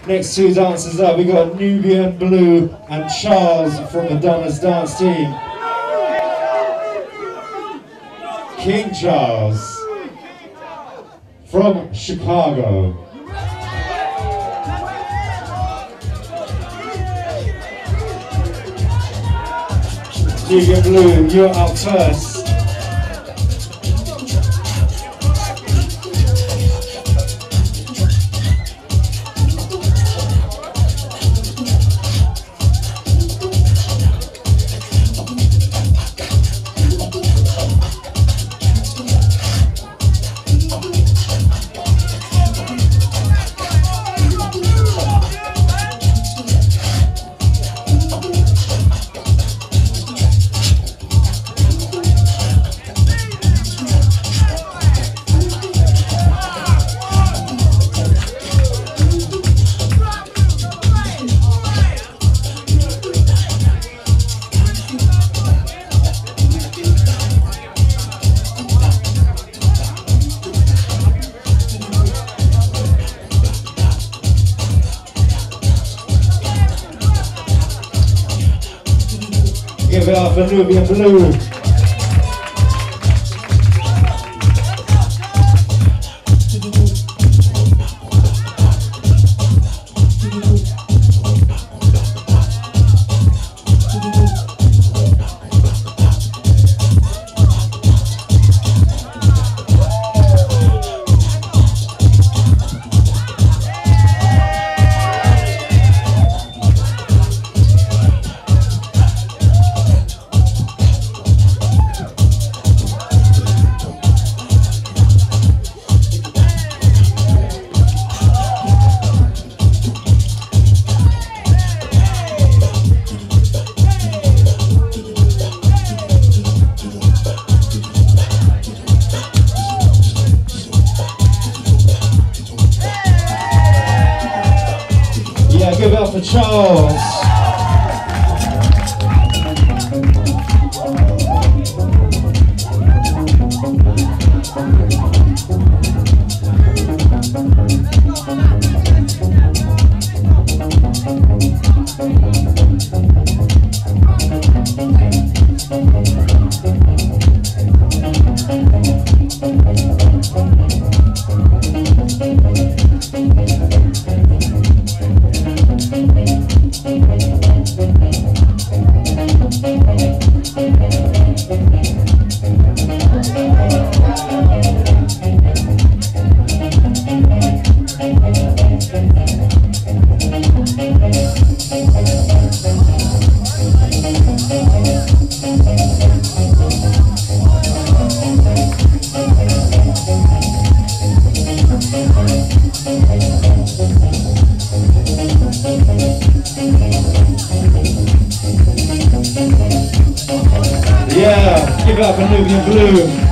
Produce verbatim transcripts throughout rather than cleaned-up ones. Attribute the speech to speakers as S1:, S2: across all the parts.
S1: Next two dancers up, we got Nubian Blue and Charles from the Donna's Dance team. King Charles from Chicago. Nubian Blue, you're up first. Give it up for Nubian Blue. Give it up for Charles. Yeah, give it up for Nubian Blue.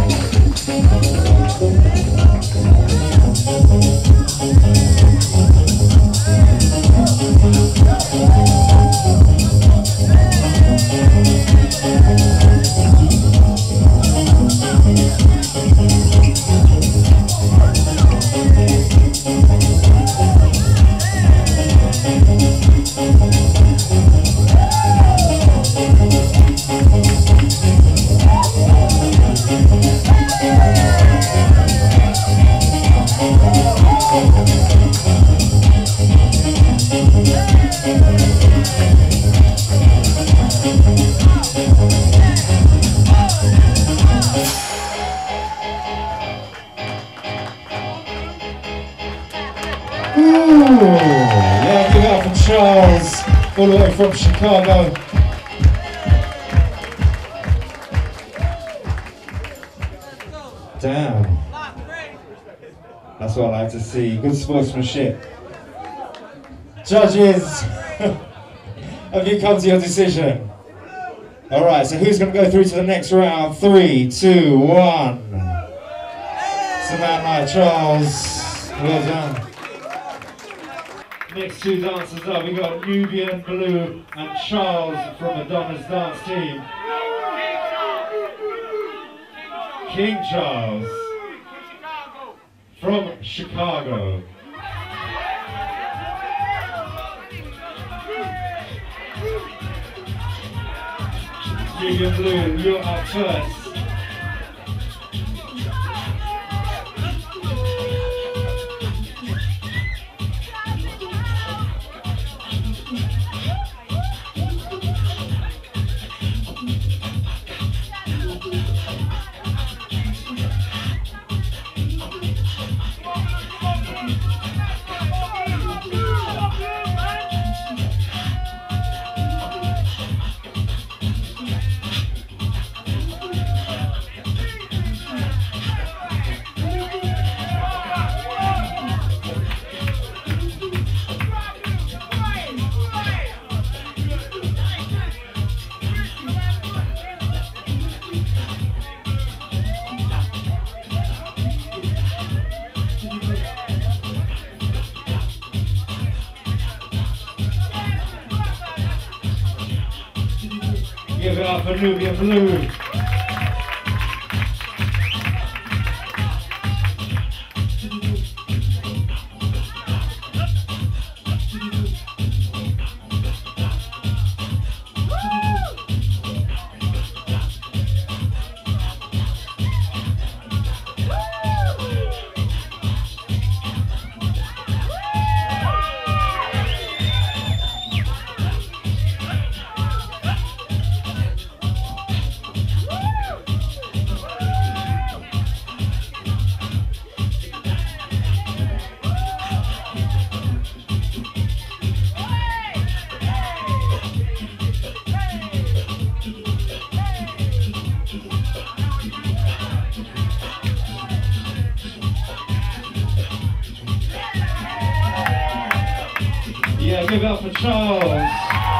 S1: Ooh, yeah, give it up for Charles, all the way from Chicago. Damn. That's what I like to see. Good sportsmanship. Judges, have you come to your decision? Alright, so who's going to go through to the next round? Three, two, one. Savannah, Charles, well done. Next two dancers up, we got Nubian Blue and Charles from the Donna's Dance team. King Charles from Chicago. Medium blue, you're up first. Give it up for Nubia Blue. Yeah, give it up for Charles.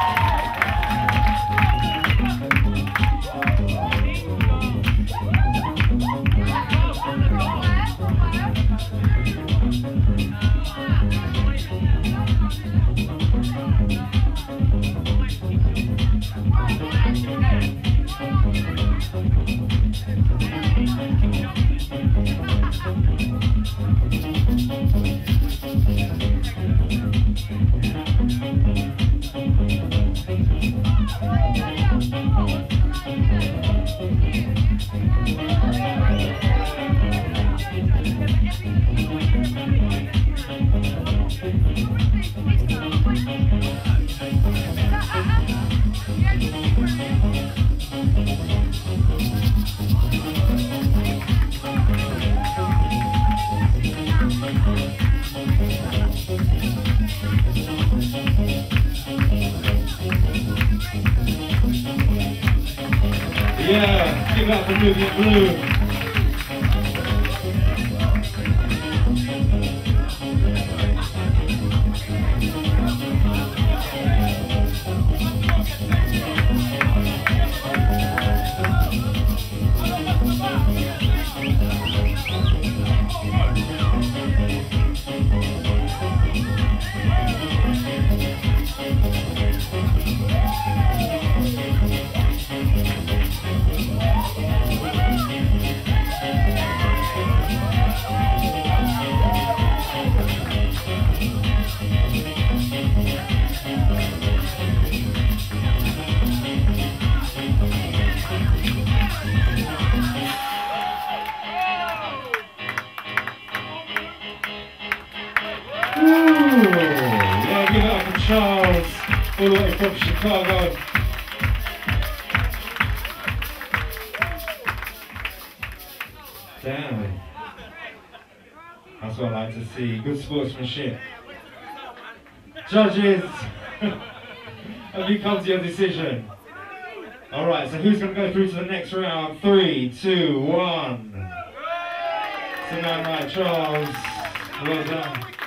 S1: Yeah, give it up for Nubia Blue. Yeah, give it up for Charles, all the way from Chicago. Damn. That's what I like to see. Good sportsmanship. Judges, have you come to your decision? Alright, so who's going to go through to the next round? Three, two, one. So now, right, Charles. Well done.